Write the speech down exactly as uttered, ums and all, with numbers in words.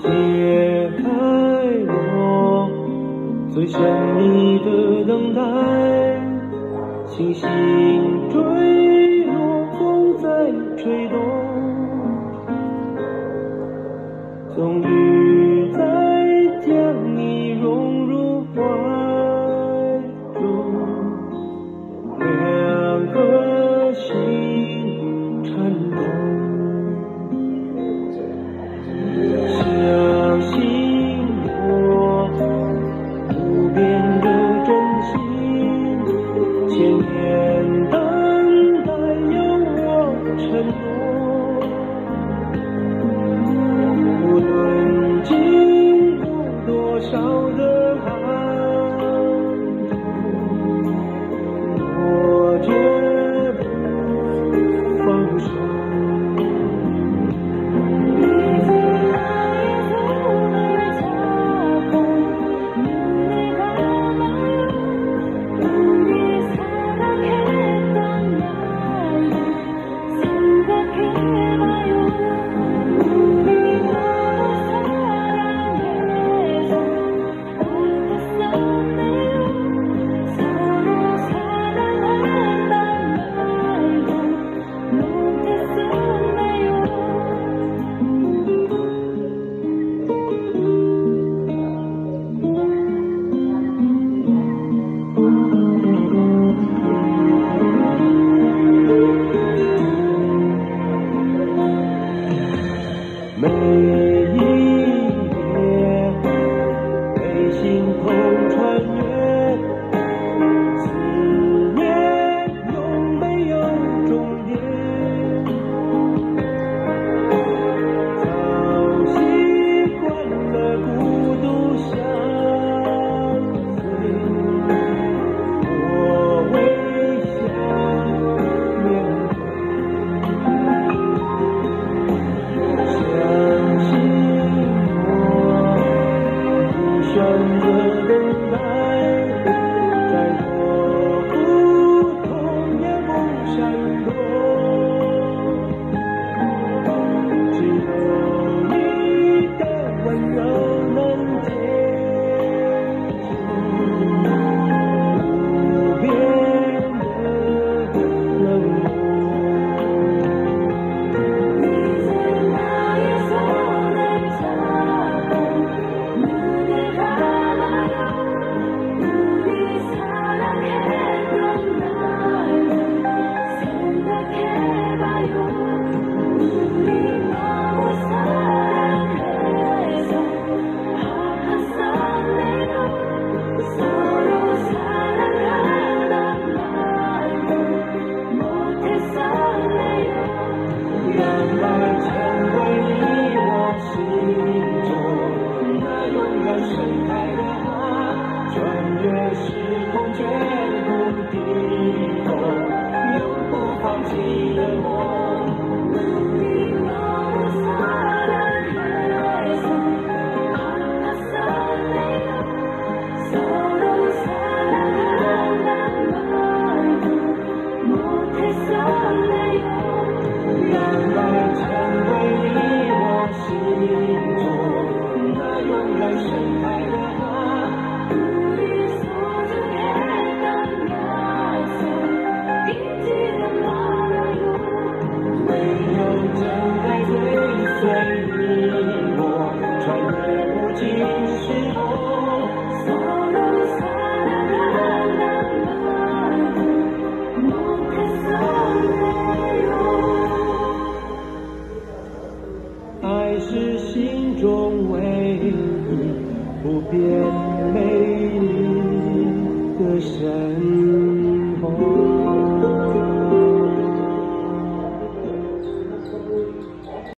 解开我最神秘的等待，星星坠落，风在吹动，终于在将你融入怀中，两颗心颤动。相信我无边的真心，千年等待有我承诺，无论经过多少的寒冬，我绝不放手。每一夜被星空穿越，思念永没有终点，早习惯了孤独相随，我微笑面对。选择等待，再多苦痛也不闪躲，只有你的温柔能解救无边的冷漠。那永远盛开的花